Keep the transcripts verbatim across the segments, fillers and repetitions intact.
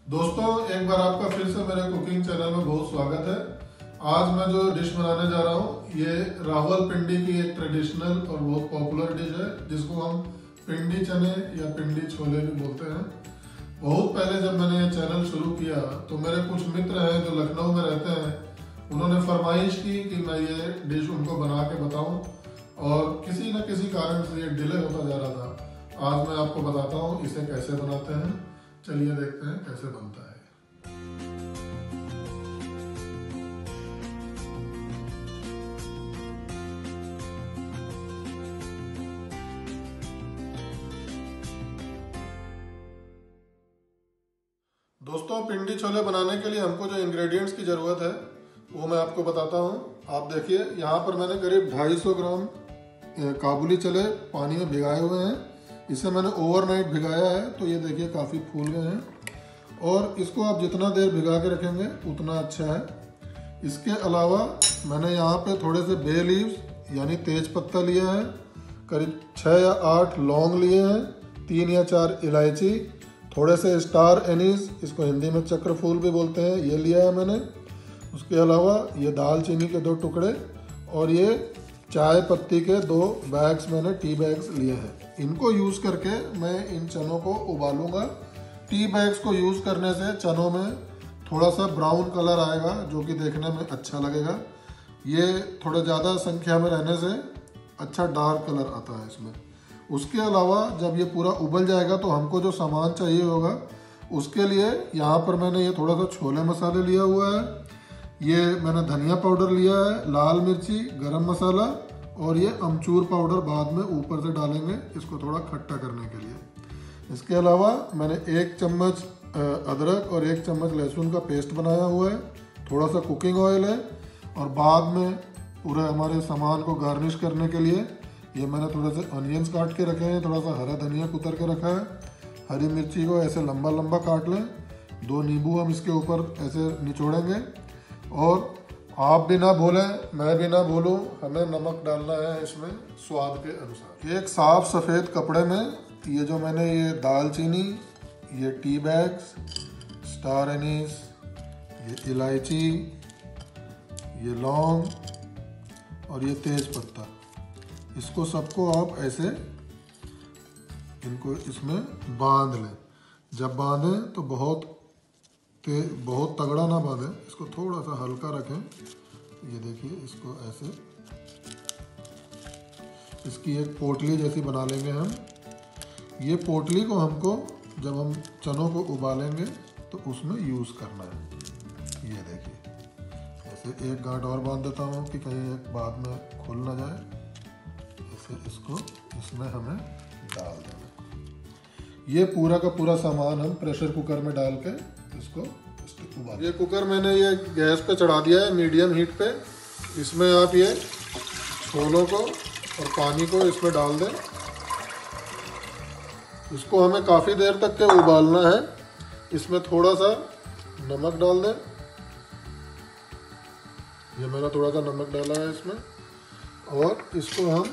दोस्तों, एक बार आपका फिर से मेरे कुकिंग चैनल में बहुत स्वागत है। आज मैं जो डिश बनाने जा रहा हूँ ये रावलपिंडी की एक ट्रेडिशनल और बहुत पॉपुलर डिश है जिसको हम पिंडी चने या पिंडी छोले भी बोलते हैं। बहुत पहले जब मैंने ये चैनल शुरू किया तो मेरे कुछ मित्र हैं जो लखनऊ में रहते हैं, उन्होंने फरमाइश की कि मैं ये डिश उनको बना के बताऊँ और किसी न किसी कारण से ये डिले होता जा रहा था। आज मैं आपको बताता हूँ इसे कैसे बनाते हैं। चलिए देखते हैं कैसे बनता है। दोस्तों, पिंडी छोले बनाने के लिए हमको जो इंग्रेडिएंट्स की ज़रूरत है वो मैं आपको बताता हूँ। आप देखिए, यहाँ पर मैंने करीब ढाई सौ ग्राम काबुली चने पानी में भिगाए हुए हैं। इसे मैंने ओवरनाइट भिगाया है तो ये देखिए काफ़ी फूल गए हैं और इसको आप जितना देर भिगा के रखेंगे उतना अच्छा है। इसके अलावा मैंने यहाँ पे थोड़े से बे लीव्स यानी तेज पत्ता लिया है, करीब छः या आठ लौंग लिए हैं, तीन या चार इलायची, थोड़े से स्टार एनीस, इसको हिंदी में चक्र फूल भी बोलते हैं, ये लिया है मैंने। उसके अलावा ये दालचीनी के दो टुकड़े और ये चाय पत्ती के दो बैग्स मैंने टी बैग्स लिए हैं। इनको यूज़ करके मैं इन चनों को उबालूंगा। टी बैग्स को यूज़ करने से चनों में थोड़ा सा ब्राउन कलर आएगा जो कि देखने में अच्छा लगेगा। ये थोड़ा ज़्यादा संख्या में रहने से अच्छा डार्क कलर आता है इसमें। उसके अलावा जब ये पूरा उबल जाएगा तो हमको जो सामान चाहिए होगा उसके लिए यहाँ पर मैंने ये थोड़ा सा छोले मसाले लिया हुआ है, ये मैंने धनिया पाउडर लिया है, लाल मिर्ची, गरम मसाला और ये अमचूर पाउडर बाद में ऊपर से डालेंगे इसको थोड़ा खट्टा करने के लिए। इसके अलावा मैंने एक चम्मच अदरक और एक चम्मच लहसुन का पेस्ट बनाया हुआ है, थोड़ा सा कुकिंग ऑयल है और बाद में पूरे हमारे सामान को गार्निश करने के लिए ये मैंने थोड़े से अनियंस काट के रखे हैं, थोड़ा सा हरा धनिया कुतर के रखा है, हरी मिर्ची को ऐसे लंबा लंबा काट लें, दो नींबू हम इसके ऊपर ऐसे निचोड़ेंगे और आप भी ना भूलें मैं भी ना भूलूं, हमें नमक डालना है इसमें स्वाद के अनुसार। एक साफ सफ़ेद कपड़े में ये जो मैंने ये दालचीनी, ये टी बैग्स, स्टार एनीस, ये इलायची, ये लौंग और ये तेज पत्ता, इसको सबको आप ऐसे इनको इसमें बांध लें। जब बांधें तो बहुत ते बहुत तगड़ा ना बांधें, इसको थोड़ा सा हल्का रखें। ये देखिए इसको ऐसे इसकी एक पोटली जैसी बना लेंगे हम। ये पोटली को हमको जब हम चनों को उबालेंगे तो उसमें यूज़ करना है। ये देखिए ऐसे एक गांठ और बांध देता हूँ कि कहीं एक बाद में खुल ना जाए। ऐसे इसको इसमें हमें डाल देना। ये पूरा का पूरा सामान हम प्रेशर कुकर में डाल के इसको उबाल। ये कुकर मैंने ये गैस पे चढ़ा दिया है मीडियम हीट पे। इसमें आप ये छोलों को और पानी को इसमें डाल दें। इसको हमें काफ़ी देर तक के उबालना है। इसमें थोड़ा सा नमक डाल दें। ये मैंने थोड़ा सा नमक डाला है इसमें और इसको हम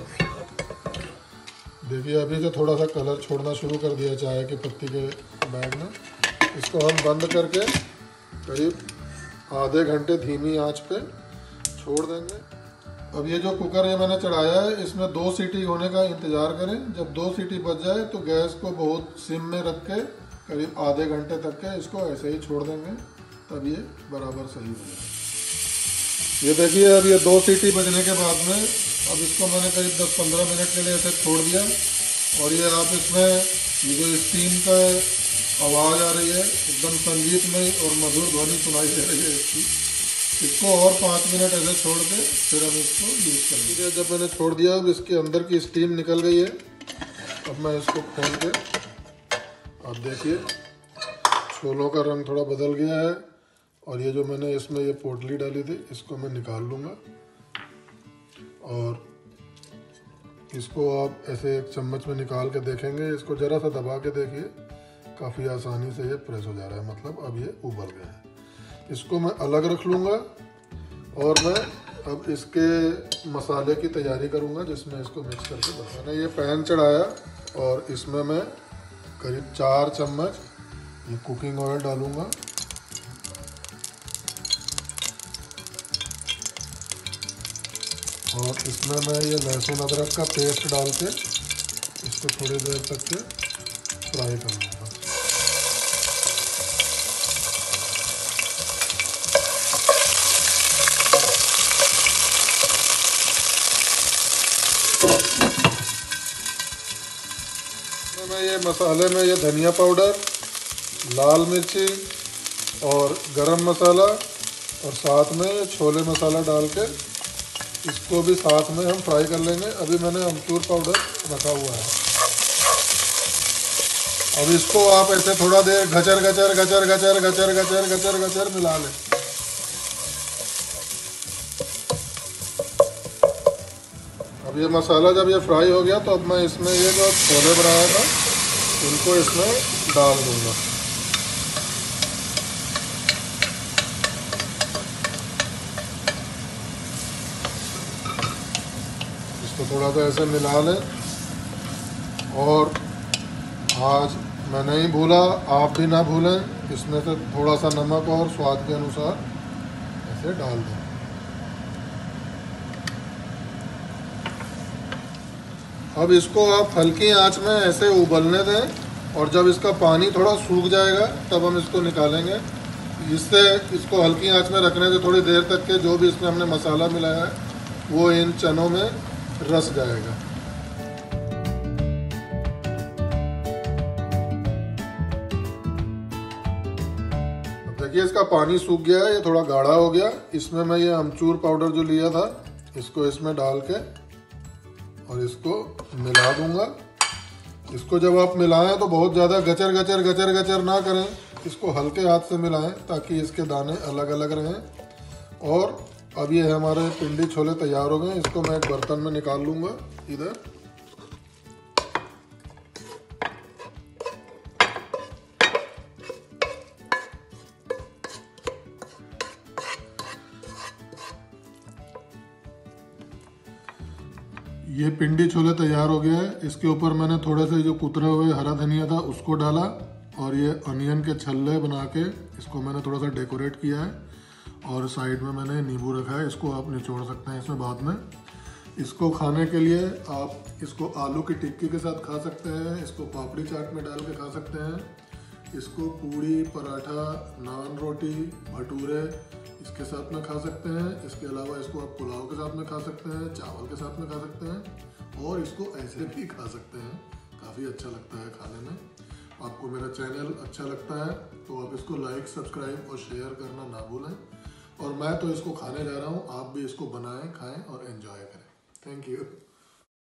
देखिए अभी से थोड़ा सा कलर छोड़ना शुरू कर दिया चाय की पत्ती के बैग में। इसको हम बंद करके करीब आधे घंटे धीमी आंच पे छोड़ देंगे। अब ये जो कुकर ये मैंने चढ़ाया है इसमें दो सीटी होने का इंतज़ार करें। जब दो सीटी बज जाए तो गैस को बहुत सिम में रख के करीब आधे घंटे तक के इसको ऐसे ही छोड़ देंगे, तब ये बराबर सही हो जाएगा। ये देखिए अब ये दो सीटी बजने के बाद में अब इसको मैंने करीब दस पंद्रह मिनट के लिए ऐसे छोड़ दिया और ये आप इसमें ये जो स्टीम का आवाज़ आ रही है एकदम संगीतमय और मधुर ध्वनि सुनाई दे रही है इसकी। इसको और पाँच मिनट ऐसे छोड़ के फिर हम इसको यूज़ करेंगे। जब मैंने छोड़ दिया अब इसके अंदर की स्टीम निकल गई है। अब मैं इसको खोल के अब देखिए छोलों का रंग थोड़ा बदल गया है और ये जो मैंने इसमें ये पोटली डाली थी इसको मैं निकाल लूँगा और इसको आप ऐसे एक चम्मच में निकाल के देखेंगे। इसको ज़रा सा दबा के देखिए, काफ़ी आसानी से ये प्रेस हो जा रहा है, मतलब अब ये उबल गया है। इसको मैं अलग रख लूँगा और मैं अब इसके मसाले की तैयारी करूँगा जिसमें इसको मिक्स करके बनाना। मैंने ये पैन चढ़ाया और इसमें मैं करीब चार चम्मच ये कुकिंग ऑयल डालूंगा और इसमें मैं ये लहसुन अदरक का पेस्ट डाल के इसको थोड़ी देर तक के फ्राई कर लूँगा। मैं ये मसाले में ये धनिया पाउडर, लाल मिर्ची और गरम मसाला और साथ में छोले मसाला डाल के इसको भी साथ में हम फ्राई कर लेंगे। अभी मैंने अमचूर पाउडर रखा हुआ है। अब इसको आप ऐसे थोड़ा देर गचर गचर गचर गचर गचर गचर गचर गचर मिला लें। अब ये मसाला जब ये फ्राई हो गया तो अब मैं इसमें ये जो छोले बनाया था इनको इसमें डाल दूंगा। इसको थोड़ा सा ऐसे मिला लें। और आज मैं नहीं भूला, आप भी ना भूलें, इसमें से थोड़ा सा नमक और स्वाद के अनुसार ऐसे डाल दें। अब इसको आप हल्की आंच में ऐसे उबलने दें और जब इसका पानी थोड़ा सूख जाएगा तब हम इसको निकालेंगे। इससे इसको हल्की आंच में रखने से थोड़ी देर तक के जो भी इसमें हमने मसाला मिलाया है वो इन चनों में रस जाएगा। अब देखिए इसका पानी सूख गया है, ये थोड़ा गाढ़ा हो गया। इसमें मैं ये अमचूर पाउडर जो लिया था इसको इसमें डाल के और इसको मिला दूंगा। इसको जब आप मिलाएं तो बहुत ज़्यादा गचर गचर गचर गचर ना करें, इसको हल्के हाथ से मिलाएं ताकि इसके दाने अलग अलग रहें। और अब ये हमारे पिंडी छोले तैयार हो गए। इसको मैं एक बर्तन में निकाल लूँगा इधर। ये पिंडी छोले तैयार हो गया है। इसके ऊपर मैंने थोड़े से जो कुतरा हुए हरा धनिया था उसको डाला और ये अनियन के छल्ले बना के इसको मैंने थोड़ा सा डेकोरेट किया है। और साइड में मैंने नींबू रखा है, इसको आप निचोड़ सकते हैं इसमें बाद में। इसको खाने के लिए आप इसको आलू की टिक्की के साथ खा सकते हैं, इसको पापड़ी चाट में डाल के खा सकते हैं, इसको पूड़ी, पराठा, नान, रोटी, भटूरे इसके साथ में खा सकते हैं। इसके अलावा इसको आप पुलाव के साथ में खा सकते हैं, चावल के साथ में खा सकते हैं और इसको ऐसे भी खा सकते हैं। काफ़ी अच्छा लगता है खाने में। आपको मेरा चैनल अच्छा लगता है तो आप इसको लाइक, सब्सक्राइब और शेयर करना ना भूलें। और मैं तो इसको खाने जा रहा हूँ, आप भी इसको बनाएं, खाएं और एंजॉय करें। Thank you.